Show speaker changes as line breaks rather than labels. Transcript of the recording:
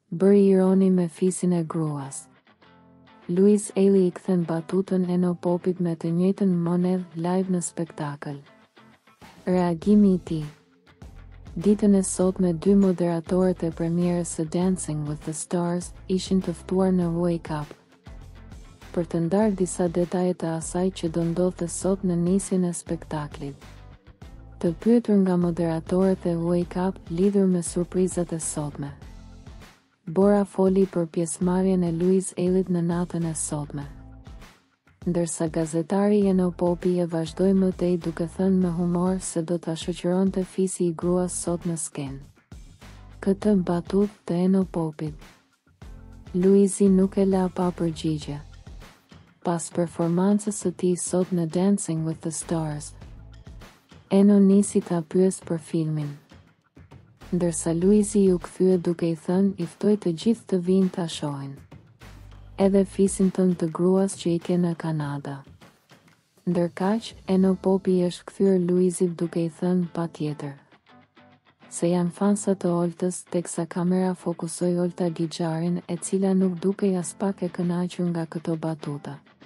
Bëri ironi me fisin e gruas. Luizi i kthen batutën Eno Popit me të njëjtën monedhë live në spektakël. Reagimi i tij. Ditën e sotme dy moderatorët e premierës së Dancing with the Stars ishin të ftuar në Wake Up për të ndarë disa detaje të asaj që do ndodhte sot në nisjen e spektaklit. Të pyetur nga moderatorët e Wake Up lidhur me surprizat e sotme, Bora foli për pjesëmarrjen e Luizit në natën e sotme, ndërsa gazetari Eno Popit e vazhdoi më tej duke thënë me humor se do ta shoqëronte fisi i gruas sot në skenë. Këtë batutë të Eno Popit, Luizi nuk e la pa përgjigje. Pas performancës së tij sot në Dancing with the Stars, Eno nisi ta pyes për filmin, ndërsa Luizi u kthye duke i thënë i ftoj të gjithë të vinë ta shohin, edhe fisin tënd të gruas që i ke në Kanada. Ndërkaq, Eno Popit është kthyer Luizit duke i thënë patjetër se janë fansa të Oltës, teksa kamera fokusoi Olta Gixharin, e cila nuk dukej as pak e kënaqur nga këto batuta.